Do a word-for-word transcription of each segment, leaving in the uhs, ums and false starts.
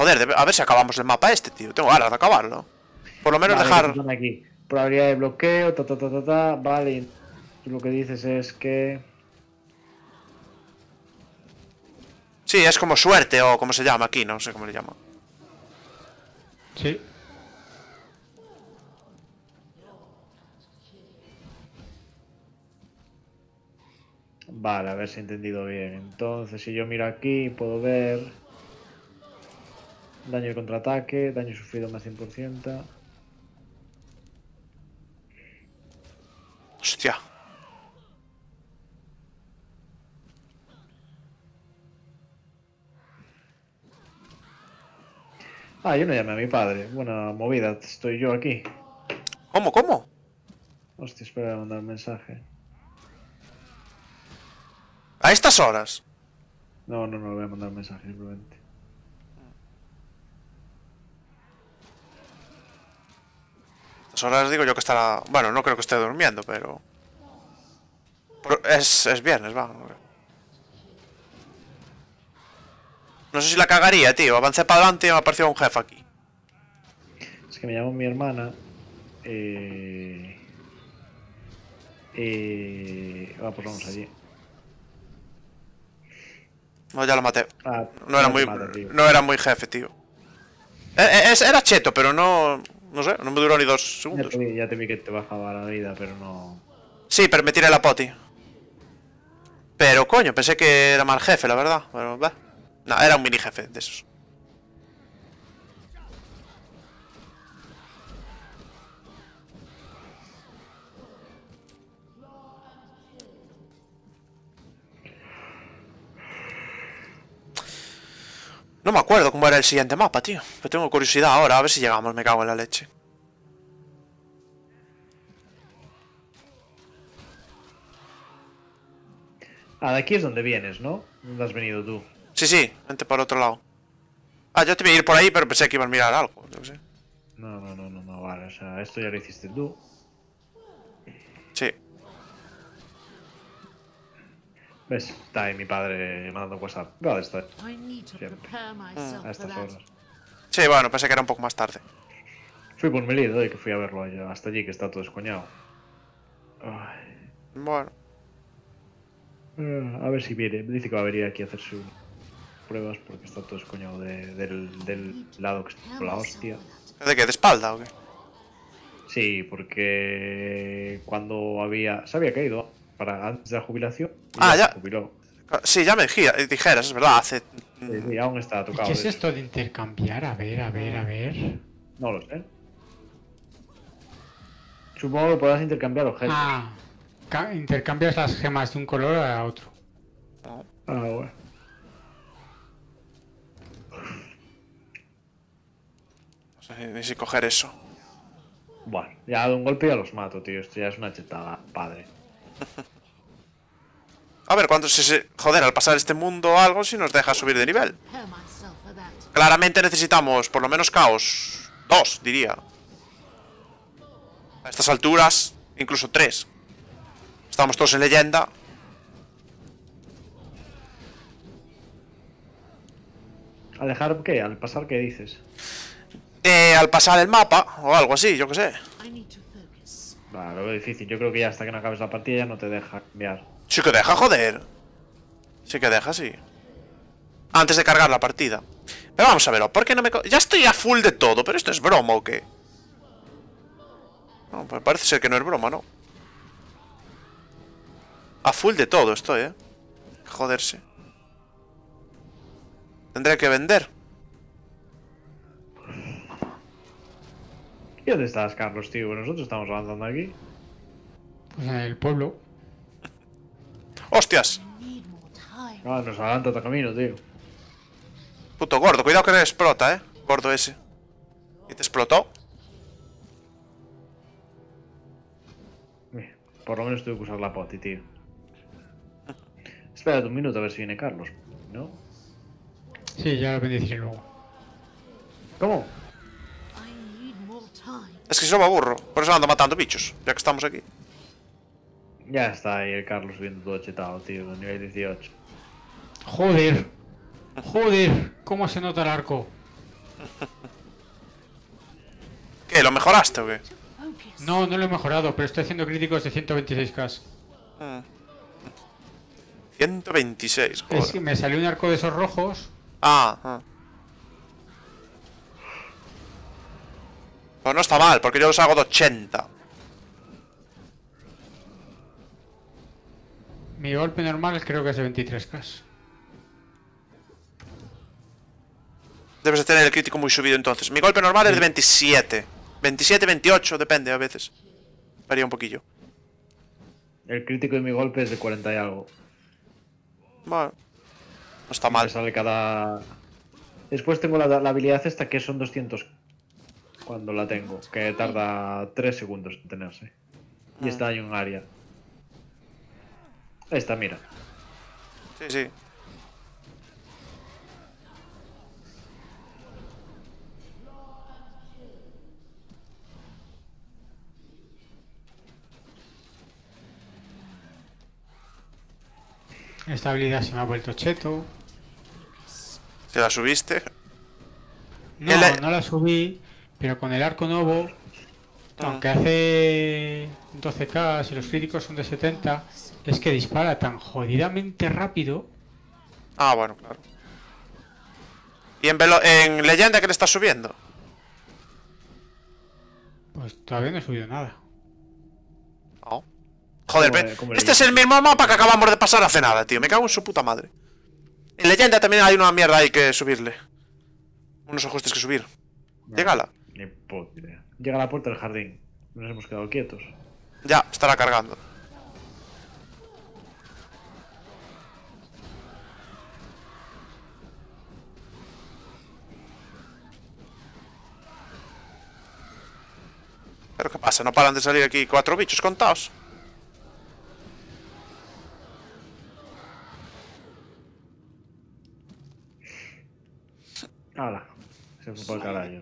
Joder, a ver si acabamos el mapa este, tío. Tengo ganas de acabarlo. Por lo menos Vale, dejar... aquí. Probabilidad de bloqueo, ta ta ta ta ta. Vale, tú lo que dices es que... Sí, es como suerte o como se llama aquí, no sé cómo le llaman. Sí. Vale, a ver si he entendido bien. Entonces, si yo miro aquí, puedo ver... Daño de contraataque, daño sufrido más cien por ciento. Hostia. Ah, yo no llamé a mi padre. Buena movida, estoy yo aquí. ¿Cómo, cómo? Hostia, espera, voy a mandar un mensaje. A estas horas. No, no, no, voy a mandar un mensaje simplemente. A estas horas digo yo que estará... Bueno, no creo que esté durmiendo, pero... pero es, es viernes, va. No sé si la cagaría, tío. Avancé para adelante y me apareció un jefe aquí. Es que me llamó mi hermana. Eh... Eh... Ah, pues vamos allí. No, ya lo maté. Ah, No era te muy... mata, tío. No era muy jefe, tío. Eh, eh, Era cheto, pero no... No sé, no me duró ni dos Ya segundos. te, vi, ya te vi que te bajaba la vida, pero no... Sí, pero me tiré la poti. Pero coño, pensé que era mal jefe, la verdad. Pero, bah. No, era un mini jefe de esos. No me acuerdo cómo era el siguiente mapa, tío. Pero tengo curiosidad ahora, a ver si llegamos, me cago en la leche. Ah, de aquí es donde vienes, ¿no? ¿Dónde has venido tú? Sí, sí, vente por otro lado. Ah, yo te iba a ir por ahí, pero pensé que iban a mirar algo, yo qué sé. No, no, no, no, no, vale, o sea, esto ya lo hiciste tú. Sí. ¿Ves? Está ahí mi padre mandando WhatsApp. Vale, está. I need to Siempre. prepare myself A for estas that. horas. Sí, bueno, pensé que era un poco más tarde. Fui por Melid hoy que fui a verlo allá, hasta allí, que está todo escoñado. Ay. Bueno. Ah, a ver si viene. Dice que va a venir aquí a hacerse pruebas porque está todo escoñado de, del, del lado que está por la hostia. ¿De qué? ¿De espalda o qué? Sí, porque cuando había... Se había caído para antes de la jubilación. Y Ah, ya. Se jubiló. Sí, ya me dijera- dijeras, es verdad, hace... Sí, sí, aún está ¿Y tocado. qué es de esto hecho. de intercambiar? A ver, a ver, a ver. No lo sé. Supongo que podrás intercambiar objetos. Ah, ca- intercambias las gemas de un color a otro. Ah, bueno. No sé ni si coger eso. Bueno, ya de un golpe ya los mato, tío. Esto ya es una chetada, padre. A ver, cuánto se, se... Joder, al pasar este mundo o algo, si nos deja subir de nivel. Prepare myself for that. Claramente necesitamos, por lo menos, caos. Dos, diría. A estas alturas, incluso tres. Estamos todos en leyenda. ¿Al dejar qué? ¿Al pasar qué dices? Eh, al pasar el mapa, o algo así, yo qué sé. I need to focus. Vale, lo veo difícil. Yo creo que ya hasta que no acabes la partida ya no te deja cambiar. Sí que deja, joder. Sí que deja, sí. Antes de cargar la partida. Pero vamos a ver, ¿por qué no me... co- Ya estoy a full de todo, pero esto es broma o qué? No, pues parece ser que no es broma, ¿no? A full de todo estoy, ¿eh? Joderse. Tendré que vender. ¿Y dónde estás, Carlos, tío? Nosotros estamos avanzando aquí. Pues en el pueblo. ¡Hostias! I need more time. Ah, nos adelanta otro camino, tío. Puto gordo, cuidado que no explota, ¿eh? Gordo ese. ¿Y te explotó? Mira, por lo menos tengo que usar la poti, tío. Espérate un minuto a ver si viene Carlos, ¿no? Sí, ya lo bendeciré luego. ¿Cómo? I need more time. Es que si no me aburro. Por eso ando matando bichos, ya que estamos aquí. Ya está ahí el Carlos viendo todo chetado, tío, a nivel dieciocho. Joder. Joder. ¿Cómo se nota el arco? ¿Qué? ¿Lo mejoraste o qué? Focus. No, no lo he mejorado, pero estoy haciendo críticos de ciento veintiséis K. ciento veintiséis, joder. Es que me salió un arco de esos rojos. Ah, ah. Pues no está mal, porque yo los hago de ochenta. Mi golpe normal creo que es de veintitrés K. Debes de tener el crítico muy subido entonces. Mi golpe normal es de veintisiete. veintisiete, veintiocho, depende a veces. Varía un poquillo. El crítico de mi golpe es de cuarenta y algo. Bueno, no está Me mal. sale cada... Después tengo la, la habilidad esta que son doscientos cuando la tengo, que tarda tres segundos en tenerse. Y está en un área. Esta, mira. Sí, sí. Esta habilidad se me ha vuelto cheto. ¿Se la subiste? No, El- no la subí, pero con el arco nuevo, Ah. aunque hace doce K y los críticos son de setenta, es que dispara tan jodidamente rápido. Ah, bueno, claro. ¿Y en, velo en leyenda qué le estás subiendo? Pues todavía no he subido nada. No. Joder, ¿Cómo, ve- eh, cómo este le es el mismo mapa que acabamos de pasar hace nada, tío. Me cago en su puta madre. En leyenda también hay una mierda ahí que subirle. Unos ajustes que subir. Llégala. Ni puta idea. Llega a la puerta del jardín. Nos hemos quedado quietos. Ya, estará cargando. ¿Pero qué pasa? ¿No paran de salir aquí cuatro bichos contados? ¡Hala! Se fue para el carajo.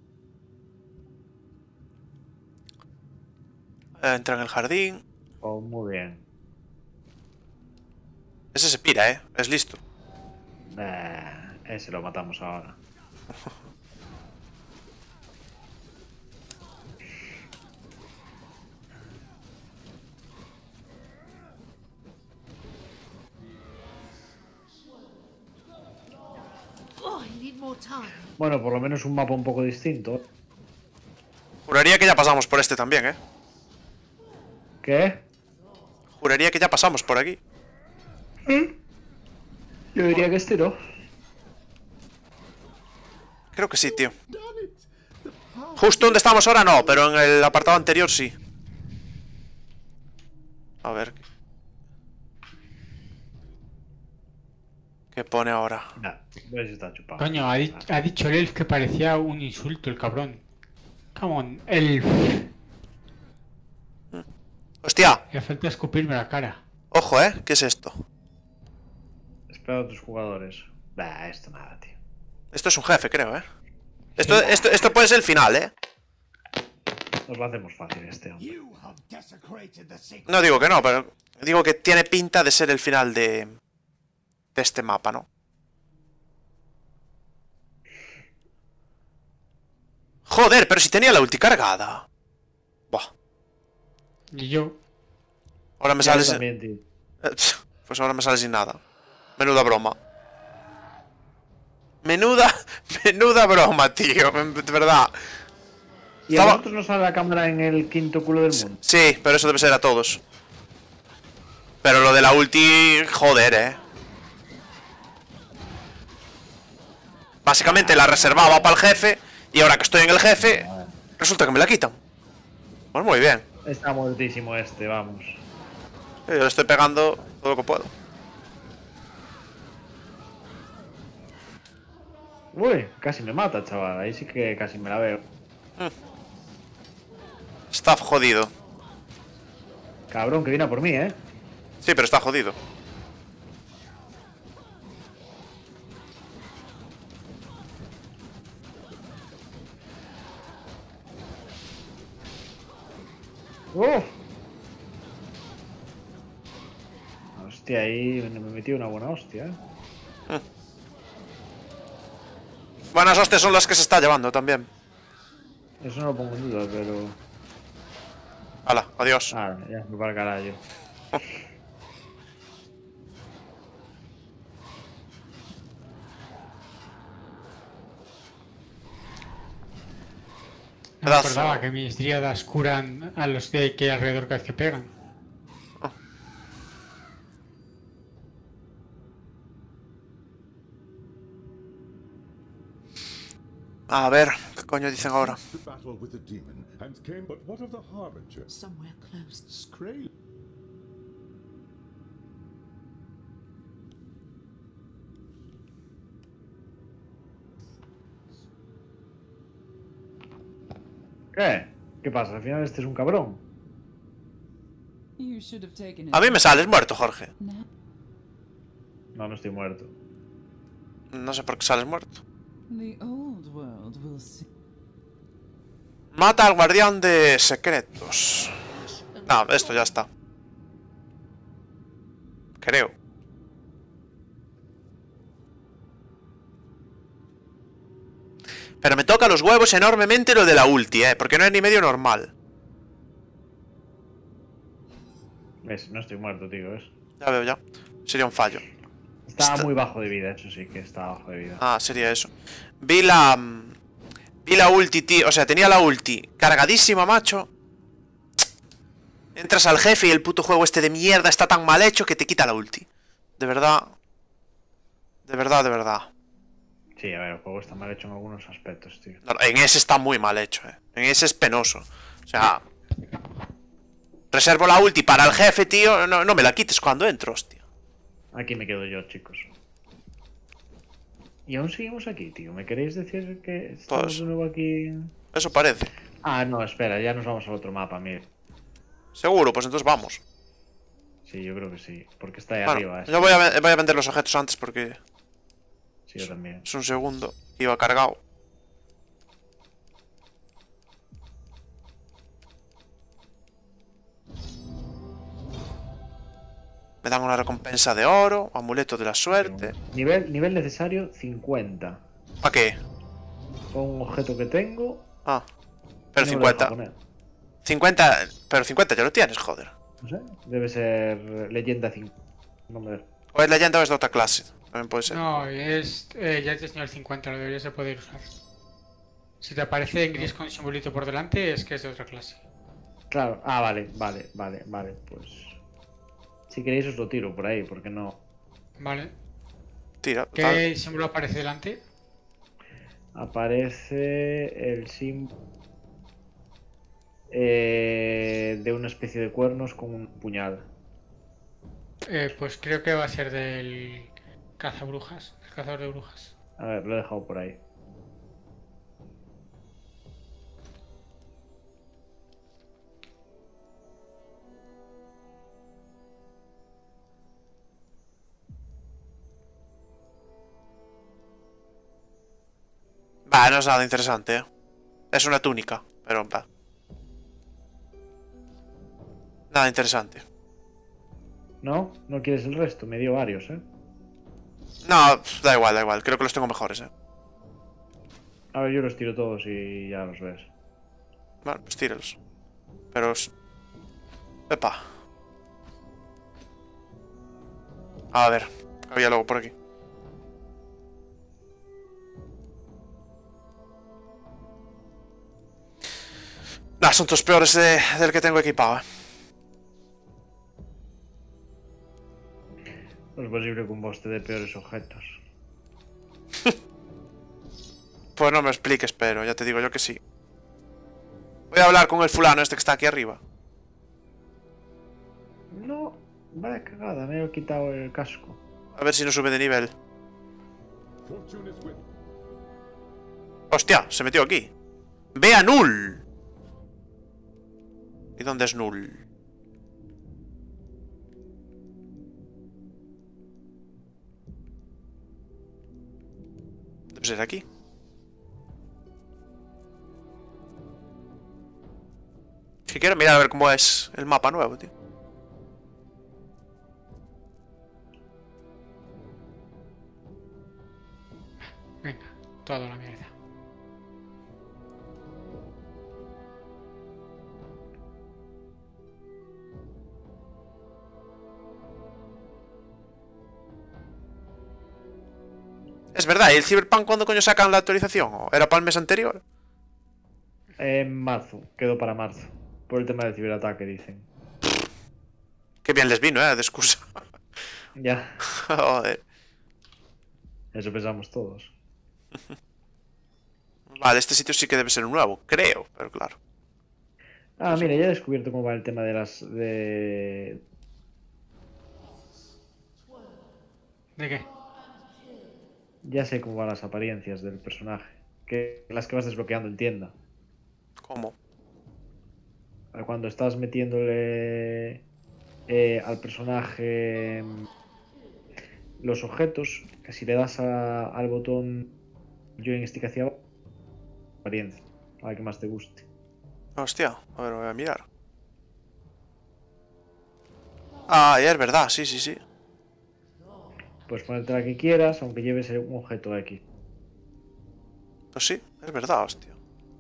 Eh, entra en el jardín. Oh, muy bien. Ese se pira, ¿eh? Es listo. Eh, ese lo matamos ahora. Oh, I need more time. Bueno, por lo menos un mapa un poco distinto. Juraría que ya pasamos por este también, ¿eh? ¿Qué? Juraría que ya pasamos por aquí. Yo diría que este no. Creo que sí, tío. Justo donde estamos ahora no, pero en el apartado anterior sí. A ver. ¿Qué pone ahora? Nah, ves si está chupado. Coño, ha, di- ha dicho el elf que parecía un insulto el cabrón. Come on, elf. ¡Hostia! Le falta escupirme la cara. Ojo, ¿eh? ¿Qué es esto? Espera a otros jugadores. Bah, esto nada, tío. Esto es un jefe, creo, ¿eh? Esto, esto, esto puede ser el final, ¿eh? Nos lo hacemos fácil este hombre. You have desecrated the sacred. No digo que no, pero digo que tiene pinta de ser el final de, de este mapa, ¿no? Joder, pero si tenía la ulti cargada. Buah. Y yo, Ahora me Yo sale sin... también, tío. Eh, Pues ahora me sale sin nada. Menuda broma. Menuda... Menuda broma, tío. De verdad. Y a Estaba- nosotros nos sale la cámara en el quinto culo del mundo. Sí, pero eso debe ser a todos. Pero lo de la ulti... Joder, eh. Básicamente la reservaba para el jefe. Y ahora que estoy en el jefe, resulta que me la quitan. Pues muy bien. Está muertísimo este, vamos. Yo le estoy pegando todo lo que puedo. Uy, casi me mata, chaval. Ahí sí que casi me la veo. Está jodido. Cabrón, que viene a por mí, ¿eh? Sí, pero está jodido. ¡Uf! Hostia, ahí me metí una buena hostia, ¿eh? Buenas hostias son las que se está llevando también. Eso no lo pongo en duda, pero... Hala, adiós. Ah, ya, me va al carajo. No me Pedazo. acordaba que mis dríadas curan a los de que hay alrededor cada vez que pegan. A ver, ¿qué coño dicen ahora? The battle with the demon and came, but what of the harbinger? Somewhere close. Scrail. ¿Qué? ¿Qué pasa? Al final este es un cabrón. You should have taken it. A mí me sales muerto, Jorge. Now. No, no estoy muerto. No sé por qué sales muerto. The old world will see. Mata al guardián de secretos. No, esto ya está. Creo. Pero me toca los huevos enormemente lo de la ulti, eh. Porque no es ni medio normal. ¿Ves? No estoy muerto, tío, ¿ves? Ya veo, ya. Sería un fallo. Estaba Está- muy bajo de vida, eso sí que estaba bajo de vida. Ah, sería eso. Vi la... mm, Vi la ulti, tío. O sea, tenía la ulti cargadísima, macho. Entras al jefe y el puto juego este de mierda está tan mal hecho que te quita la ulti. De verdad. De verdad, de verdad. Sí, a ver, el juego está mal hecho en algunos aspectos, tío. No, en ese está muy mal hecho, eh. En ese es penoso. O sea... Reservo la ulti para el jefe, tío. No, no me la quites cuando entro, hostia. Aquí me quedo yo, chicos. Y aún seguimos aquí, tío. ¿Me queréis decir que estamos Pues- de nuevo aquí? Eso parece. Ah, no, espera, ya nos vamos al otro mapa, mire. Seguro, pues entonces vamos. Sí, yo creo que sí. Porque está ahí Bueno, arriba. este. yo voy a, ve- voy a vender los objetos antes porque Sí, yo también. es un segundo. Iba cargado. Me dan una recompensa de oro, amuleto de la suerte. Nivel, nivel necesario cincuenta. ¿Para qué? Con un objeto que tengo. Ah, pero no me lo deja cincuenta. poner. cincuenta, pero cincuenta ya lo tienes, joder. No sé. Debe ser leyenda cinco. No me deja. O es leyenda o es de otra clase. También puede ser. No, es, eh, ya es nivel cincuenta, lo deberías de poder usar. Si te aparece en gris con un simbolito por delante, es que es de otra clase. Claro. Ah, vale, vale, vale, vale. Pues. Si queréis os lo tiro por ahí, porque no. Vale. Tira, total. ¿Qué símbolo aparece delante? Aparece el sim. Eh, de una especie de cuernos con un puñal. Eh, pues creo que va a ser del cazabrujas, el cazador de brujas. A ver, lo he dejado por ahí. Va, no es nada interesante, eh. Es una túnica, pero va. Nada interesante. ¿No? ¿No quieres el resto? Me dio varios, ¿eh? No, pff, da igual, da igual. Creo que los tengo mejores, eh. A ver, yo los tiro todos y ya los ves. Bueno, pues tíralos. Pero... es- Epa. A ver. Había luego por aquí. Nah, son todos peores de- del que tengo equipado, eh. No es posible que un boss te dé peores objetos. Pues no me expliques, pero ya te digo yo que sí. Voy a hablar con el fulano este que está aquí arriba. No, vaya cagada, me he quitado el casco. A ver si no sube de nivel. Fortune is with you. Hostia, se metió aquí. Ve a Null. ¿Y dónde es Null? Debe ser aquí. Es que quiero mirar a ver cómo es el mapa nuevo, tío. Venga, Todo a la mierda. Es verdad, ¿y el Cyberpunk cuándo coño sacan la actualización? ¿O era para el mes anterior? En marzo, quedó para marzo. Por el tema del ciberataque, dicen. Qué bien les vino, eh, de excusa. Ya, Joder. eso pensamos todos. Vale, este sitio sí que debe ser nuevo, creo, pero claro. Ah, mira, ya he descubierto cómo va el tema de las... de... ¿De qué? Ya sé cómo van las apariencias del personaje. Que las que vas desbloqueando en tienda. ¿Cómo? Cuando estás metiéndole eh, al personaje mm, los objetos, que si le das a- al botón joystick stick hacia abajo, apariencia, a la que más te guste. Hostia, a ver, voy a mirar. Ah, ya es verdad, sí, sí, sí. Puedes ponerte la que quieras, aunque lleves un objeto X. Pues sí, es verdad, hostia.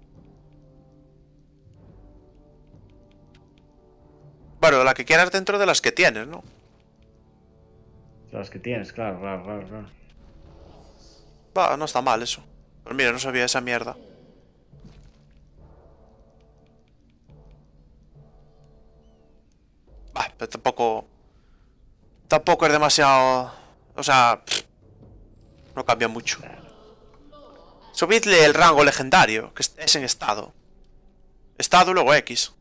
Bueno, la que quieras dentro de las que tienes, ¿no? Las que tienes, claro, claro, claro, claro. Va, no está mal eso. Pues mira, no sabía esa mierda. Va, pero tampoco... Tampoco es demasiado... O sea... pff, no cambia mucho. Subidle el rango legendario, que es en estado. Estado y luego X.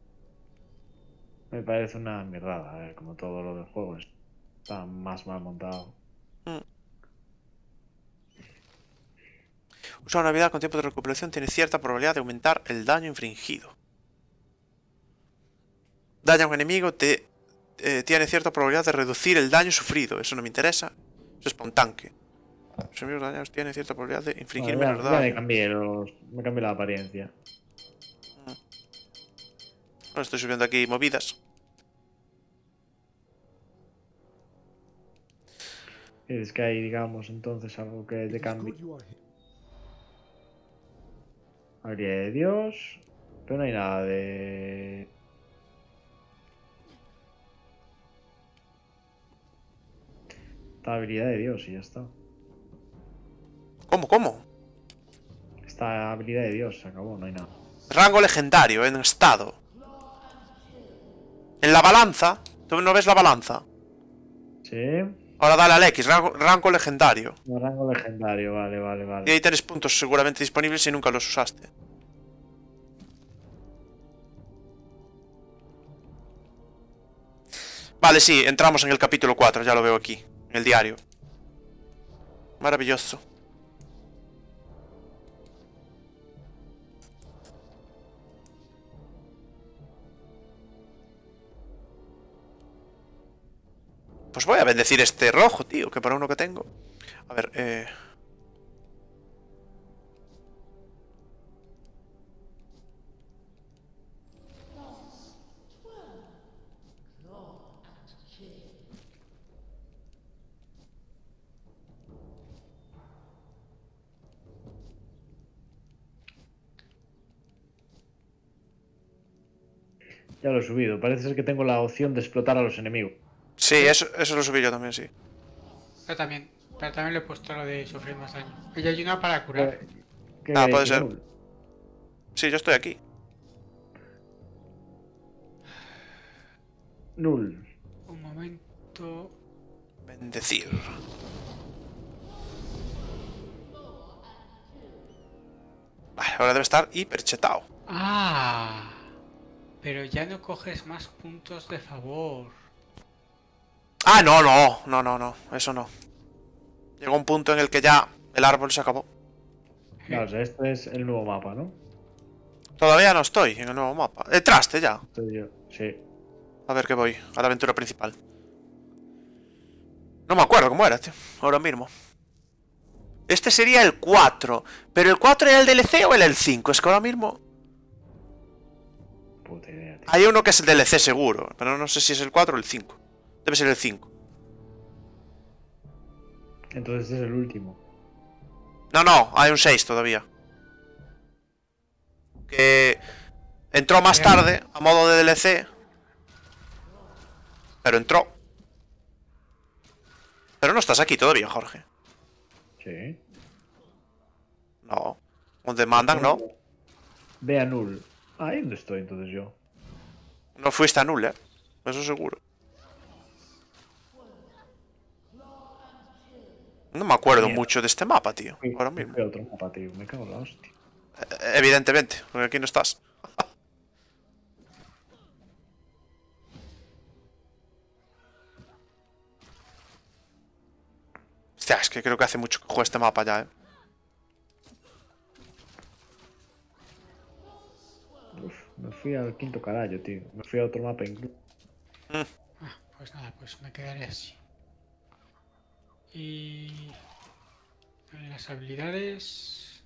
Me parece una mierdada, eh, como todo lo del juego. Está más mal montado. Usar una habilidad con tiempo de recuperación tiene cierta probabilidad de aumentar el daño infringido. Daño a un enemigo te, eh, tiene cierta probabilidad de reducir el daño sufrido. Eso no me interesa. Eso es para un tanque. Los enemigos dañados tienen cierta probabilidad de infringir Bueno, ya, menos ya me daño. cambié los, me cambié la apariencia. Bueno, estoy subiendo aquí movidas. Es que hay, digamos, entonces algo que te It is cambie. good you are here. Habilidad de Dios. Pero no hay nada de... Esta habilidad de Dios y ya está. ¿Cómo, cómo? Esta habilidad de Dios se acabó, no hay nada. Rango legendario, en estado. En la balanza. ¿Tú no ves la balanza? ¿Sí? Ahora dale al X, rango, rango legendario. Un rango legendario, vale, vale, Y vale. ahí tienes puntos seguramente disponibles si nunca los usaste. Vale, sí, entramos en el capítulo cuatro, ya lo veo aquí, en el diario. Maravilloso. Pues voy a bendecir este rojo, tío, que para uno que tengo. A ver, eh... Ya lo he subido. Parece ser que tengo la opción de explotar a los enemigos. Sí, eso, eso lo subí yo también, sí. Yo también. Pero también le he puesto lo de sufrir más daño. Y hay una para curar. ¿Qué Ah, hay puede aquí, ser. Null? Sí, yo estoy aquí. Null. Un momento. Bendecir. Vale, ahora debe estar hiper chetado. Ah. Pero ya no coges más puntos de favor. Ah, no, no, no, no, no, eso no. Llegó un punto en el que ya el árbol se acabó. Claro, o sea, este es el nuevo mapa, ¿no? Todavía no estoy en el nuevo mapa. El traste ya. Estoy yo. Sí. A ver que voy, a la aventura principal. No me acuerdo cómo era, tío. Ahora mismo. Este sería el cuatro. ¿Pero el cuatro era el D L C o era el cinco? Es que ahora mismo... Puta idea, tío. Hay uno que es el D L C seguro, pero no sé si es el cuatro o el cinco. Debe ser el cinco. Entonces este es el último. No, no, hay un seis todavía. Que entró más tarde, a modo de D L C. Pero entró. Pero no estás aquí todavía, Jorge. Sí. No. Donde mandan, no. Ve a Null. Ahí donde estoy entonces yo. No fuiste a Null, eh. Eso seguro. No me acuerdo Mierda. mucho de este mapa, tío. Fui- Ahora fui mismo. a otro mapa, tío. Me cago en la hostia. Eh, Evidentemente, porque aquí no estás. Hostia, es que creo que hace mucho que juego este mapa ya, eh. Uf, me fui al quinto carajo, tío. Me fui a otro mapa incluso. Ah, pues nada, pues me quedaré así. Y... en las habilidades...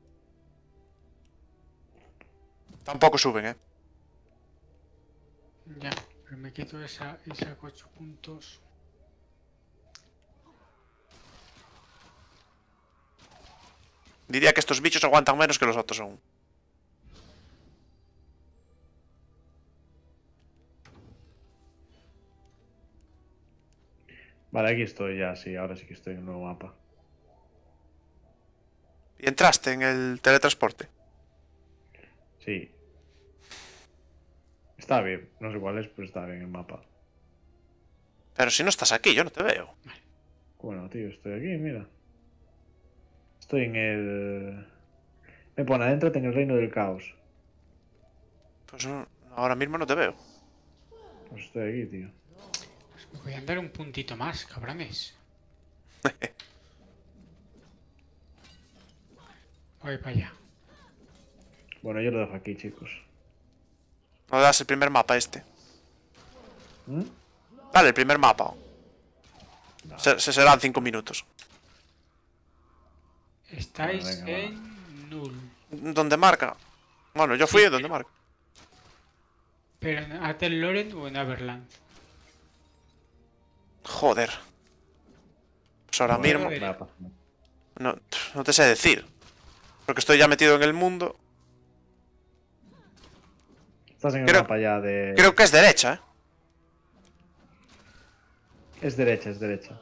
Tampoco suben, eh. Ya, pero me quito esa y saco ocho puntos. Diría que estos bichos aguantan menos que los otros aún. Vale, aquí estoy ya, sí. Ahora sí que estoy en un nuevo mapa. Y entraste en el teletransporte. Sí. Está bien. No sé cuál es, pero está bien el mapa. Pero si no estás aquí, yo no te veo. Bueno, tío, estoy aquí, mira. Estoy en el... Me pone, adéntrate en el reino del caos. Pues no, ahora mismo no te veo. Pues estoy aquí, tío. Pues me voy a dar un puntito más, cabrones. Voy para allá. Bueno, yo lo dejo aquí, chicos. No das el primer mapa este. ¿Mm? Dale, el primer mapa. Se, se serán cinco minutos. Estáis Bueno, venga, en null. ¿Dónde marca? Bueno, yo fui Sí, a donde marca. Pero en Atel Loren o en Aberland. Joder. Pues ahora Bueno, mismo... Joder. mapa. No, no te sé decir. Porque estoy ya metido en el mundo. Estás en el Creo- mapa ya de... Creo que es derecha, ¿eh? Es derecha, es derecha.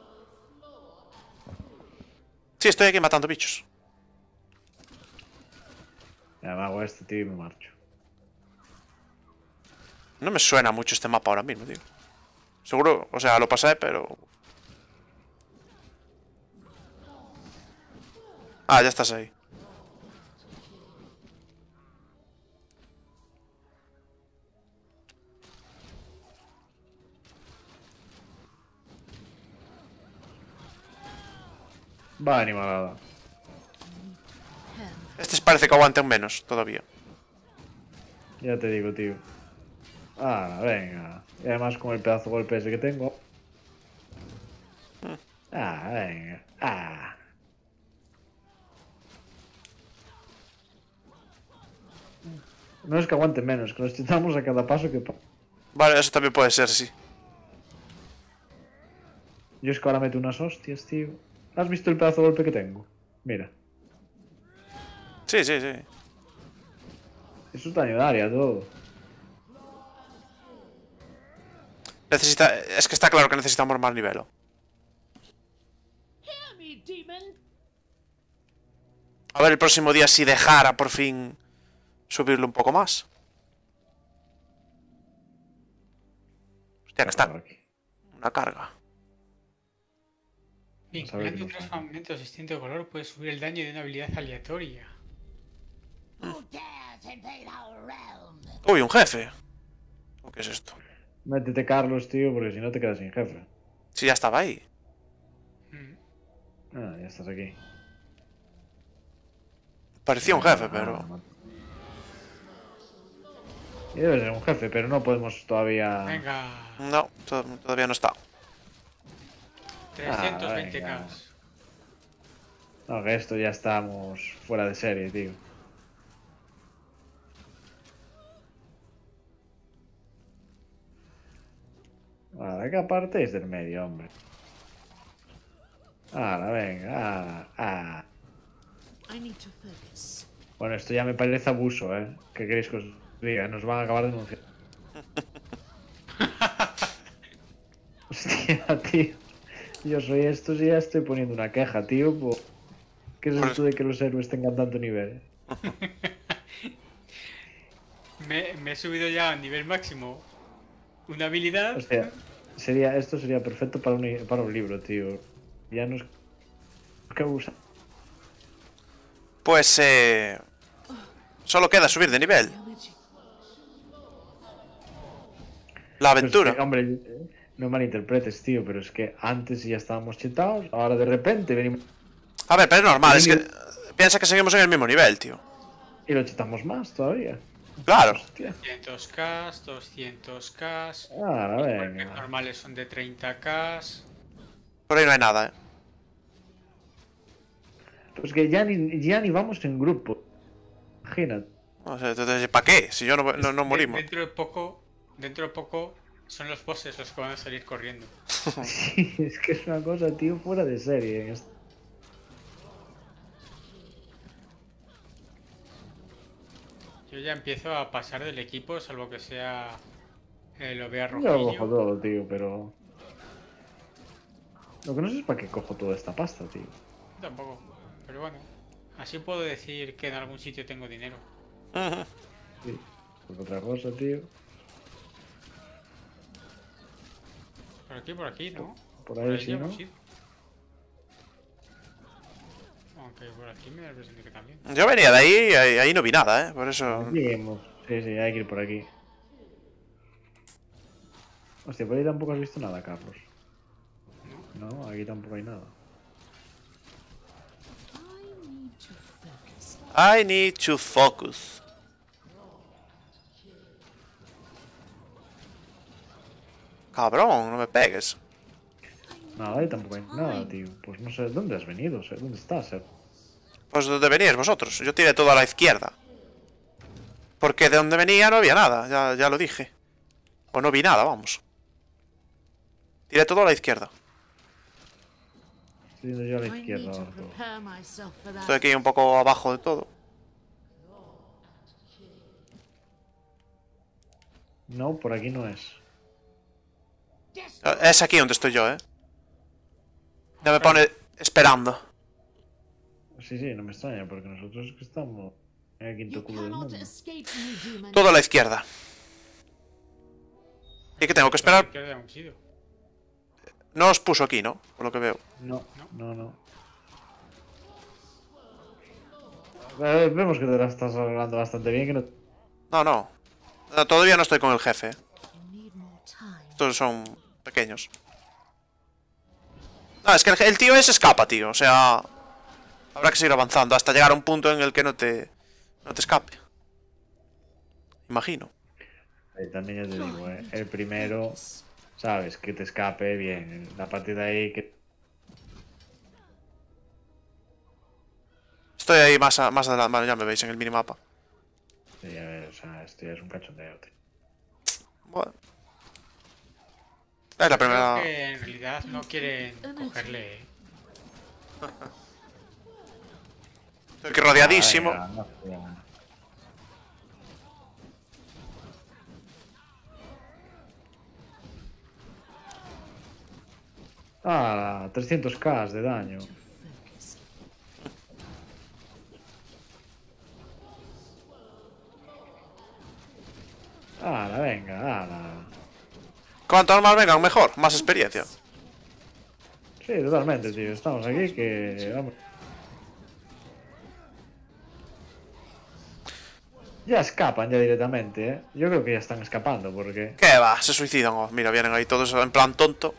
Sí, estoy aquí matando bichos. Ya me hago este, tío, y me marcho. No me suena mucho este mapa ahora mismo, tío. Seguro, o sea, lo pasé, pero... Ah, ya estás ahí. Va, animalada. Este parece que aguanten menos todavía. Ya te digo, tío. Ah, venga. Y además con el pedazo de golpe ese que tengo. Ah, venga. Ah. No es que aguante menos, que nos chutamos a cada paso que pa- Vale, eso también puede ser, sí. Yo es que ahora meto unas hostias, tío. ¿Has visto el pedazo de golpe que tengo? Mira. Sí, sí, sí. Eso es daño de área, todo. Necesita... Es que está claro que necesitamos más nivel. Hear me, demon. A ver el próximo día si dejara por fin subirlo un poco más. Hostia, que está Por aquí. una carga. Vinculando qué un pasa. transformamiento distinto de color puede subir el daño de una habilidad aleatoria. Who dares invade our realm? Uy, un jefe. ¿O qué es esto? Métete, Carlos, tío, porque si no te quedas sin jefe. Si ya estaba ahí. Mm. Ah, ya estás aquí. Parecía un jefe, pero... Ah, y debe ser un jefe, pero no podemos todavía... Venga, No, to- todavía no está. trescientos veinte k. venga. No, que esto ya estamos fuera de serie, tío. Ahora que apartéis del medio, hombre. Ahora, venga, ahora, ah. I need to focus. Bueno, esto ya me parece abuso, ¿eh? ¿Qué queréis que os diga? Nos van a acabar denunciando. Hostia, tío. Yo soy esto y ya estoy poniendo una queja, tío. Por... ¿Qué es esto de que los héroes tengan tanto nivel? Me, me he subido ya a nivel máximo una habilidad. Hostia, sería, esto sería perfecto para un, para un libro, tío. Ya no es... ¿Qué usa? Pues, eh... solo queda subir de nivel. La aventura. Pero es que, hombre, no malinterpretes, tío, pero es que antes ya estábamos chetados, ahora de repente venimos A ver, pero es normal, es que... Piensa que seguimos en el mismo nivel, tío. y lo chetamos más todavía. Claro. Hostia. doscientos K, doscientos K. Ahora, Los venga. normales son de treinta K. Por ahí no hay nada, eh. Pues que ya ni, ya ni vamos en grupo. Imagínate. No sé, entonces, ¿para qué? Si yo no, no, no De- morimos. Dentro de poco, dentro de poco son los bosses los que van a salir corriendo. Sí, es que es una cosa, tío, fuera de serie. en esto. Yo ya empiezo a pasar del equipo, salvo que sea eh, lo vea Yo lo cojo rojillo. todo, tío, pero... Lo que no sé es para qué cojo toda esta pasta, tío. Tampoco. Pero bueno, así puedo decir que en algún sitio tengo dinero. Ujú. Sí. Por otra cosa, tío. Por aquí, por aquí, ¿no? Por ahí sí, ya ¿no? hemos ido. Aunque por aquí me da la impresión de que también. Yo venía de ahí y ahí, ahí no vi nada, eh. Por eso... Aquí hemos... Sí, sí, hay que ir por aquí. Hostia, por ahí tampoco has visto nada, Carlos. No, aquí tampoco hay nada. I need to focus. I need to focus. Cabrón, no me pegues. Nada, ahí tampoco hay nada, tío. Pues no sé, ¿dónde has venido? Ser? ¿Dónde estás, Ser? Pues de donde veníais vosotros. Yo tiré todo a la izquierda. Porque de donde venía no había nada, ya, ya lo dije. O no vi nada, vamos. Tiré todo a la izquierda. Estoy yendo yo a la I need izquierda to ahora todo. prepare myself for Estoy that. aquí un poco abajo de todo. No, por aquí no es. Es aquí donde estoy yo, eh. Ya me pone esperando. Sí, sí, no me extraña, porque nosotros es que estamos en el quinto You culo del cannot mundo. escape me, demon. Todo a la izquierda. ¿Y qué tengo que esperar? ¿Qué hemos ido? No os puso aquí, ¿no? Por lo que veo. No, no, no. Eh, vemos que te la estás arreglando bastante bien, que no... No, no. No, todavía no estoy con el jefe. You need more time. Estos son pequeños. No, es que el, el tío ese escapa, tío. O sea... Habrá que seguir avanzando hasta llegar a un punto en el que no te... No te escape. Imagino. Ahí también ya te digo, eh. El primero, sabes, que te escape bien. La partida de ahí que... Estoy ahí más, a- más adelante. Vale, ya me veis en el minimapa. Sí, a ver, o sea, esto ya es un cachondeo, tío. Bueno. Es la primera... Creo que en realidad no quieren cogerle. ¿eh? Estoy aquí rodeadísimo. Ah, venga, no, venga. Ah, trescientos k de daño. Focus. Ala, venga, ala. Cuanto más vengan, mejor. Más experiencia. Sí, totalmente, tío. Estamos aquí que... Vamos. Ya escapan ya directamente, ¿eh? Yo creo que ya están escapando porque... ¿Qué va? Se suicidan. Oh, mira, vienen ahí todos en plan tonto.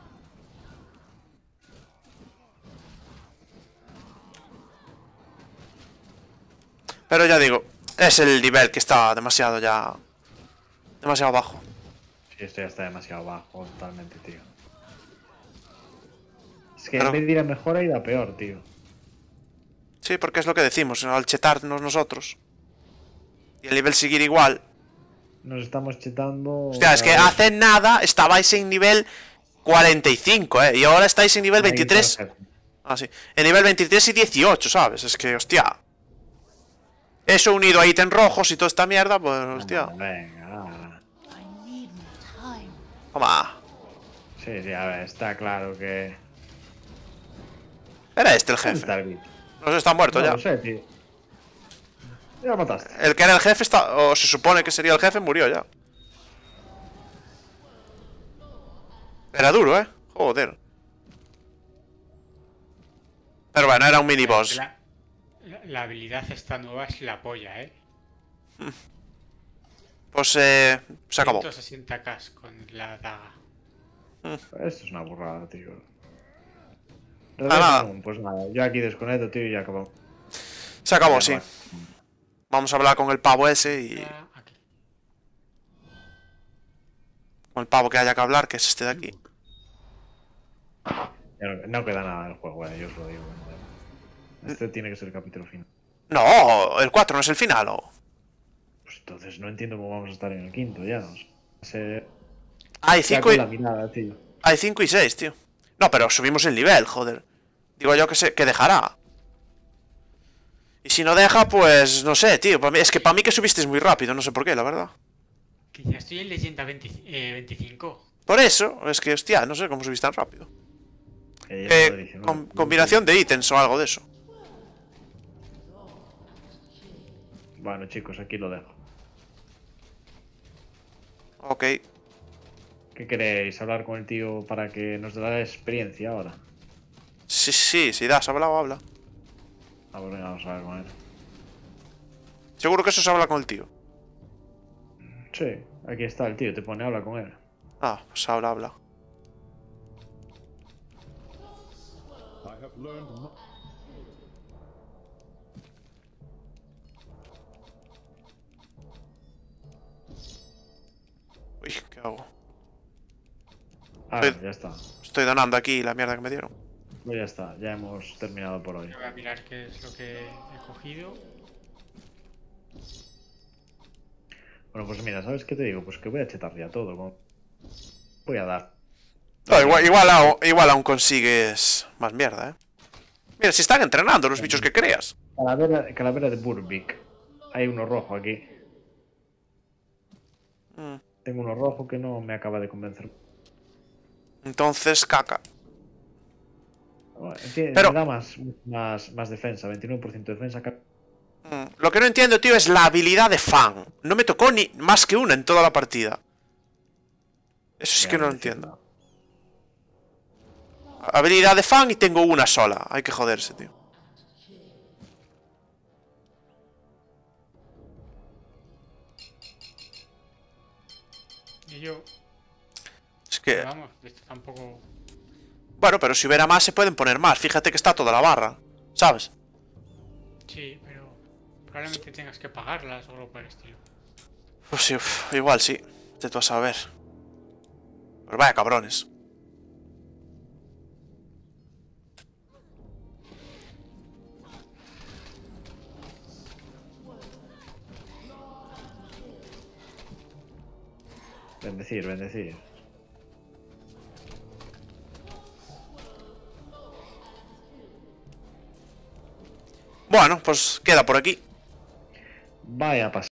Pero ya digo, es el nivel que está demasiado ya... Demasiado bajo. Sí, esto ya está demasiado bajo, totalmente, tío. Es que Pero- en vez de ir a mejor, ha ido a peor, tío. Sí, porque es lo que decimos, al chetarnos nosotros. Y el nivel seguir igual. Nos estamos chetando... Hostia, es que cada vez. hace nada estabais en nivel cuarenta y cinco, eh. Y ahora estáis en nivel Ahí veintitrés. está el jefe. Ah, sí. En nivel veintitrés y dieciocho, ¿sabes? Es que, hostia. Eso unido a ítems rojos y toda esta mierda, pues, hostia. Venga, ah. I need more time. Toma. Sí, sí, a ver, está claro que... Era este el ¿Dónde jefe. está el bicho? No sé, está muerto No ya. lo sé, tío. Ya lo mataste. El que era el jefe está... O se supone que sería el jefe, murió ya. Era duro, ¿eh? Joder. Pero bueno, era un mini boss. La, la- la habilidad esta nueva es la polla, ¿eh? Pues eh, se acabó. ciento sesenta K con la daga. Esto es una burrada, tío. nada. Redemption, pues nada, yo aquí desconecto, tío, y ya acabó. Se acabó, Ya sí. va. Vamos a hablar con el pavo ese y... Ah, aquí. Con el pavo que haya que hablar, que es este de aquí. Ya no, no queda nada del juego, eh, yo os lo digo. Este tiene que ser el capítulo final. No, el cuatro no es el final, ¿o? Pues entonces no entiendo cómo vamos a estar en el quinto ya. O sea, se... Hay ya cinco con y... la mirada, tío. Hay cinco y seis, tío. No, pero subimos el nivel, joder. Digo yo que, se... que dejará. Y si no deja, pues... No sé, tío. pa' mí- Es que para mí que subiste muy rápido, no sé por qué, la verdad. Que ya estoy en leyenda veinte, eh, veinticinco. Por eso, es que, hostia, no sé cómo subiste tan rápido. Que ya Eh, lo dice, ¿no? com- combinación de ítems o algo de eso. Bueno, chicos, aquí lo dejo. Ok. ¿Qué queréis? ¿Hablar con el tío para que nos dé la experiencia ahora? Sí, sí, si das, habla o habla. A ver, venga, vamos a hablar con él. Seguro que eso se habla con el tío. Sí, aquí está el tío, te pone habla con él. Ah, pues habla, habla. I have learned much. Uy, ¿qué hago? Ah, Estoy- ya está. Estoy donando aquí la mierda que me dieron. Pues ya está, ya hemos terminado por hoy. Voy a mirar qué es lo que he cogido. Bueno, pues mira, ¿sabes qué te digo? Pues que voy a chetar ya todo. ¿no? Voy a dar. No, igual, igual, aún, igual aún consigues más mierda, ¿eh? Mira, si están entrenando los bichos que creas. Calavera, calavera de Burbic. Hay uno rojo aquí. Mm, Tengo uno rojo que no me acaba de convencer. Entonces, caca. Bueno, tiene- Pero- me da más, más, más defensa, veintinueve por ciento de defensa. ca- Mm, Lo que no entiendo, tío, es la habilidad de Fang. No me tocó ni más que una en toda la partida. Eso sí que no lo entiendo. Habilidad de Fang y tengo una sola. Hay que joderse, tío. Y yo, Es que... vamos, esto tampoco. Bueno, pero si hubiera más se pueden poner más. Fíjate que está toda la barra. ¿Sabes? Sí, pero probablemente tengas que pagarlas o algo por el estilo. Pues sí, uf, igual sí. Te tú a saber. Pues vaya cabrones. Bendecir, bendecir. Bueno, pues queda por aquí. Vaya pas.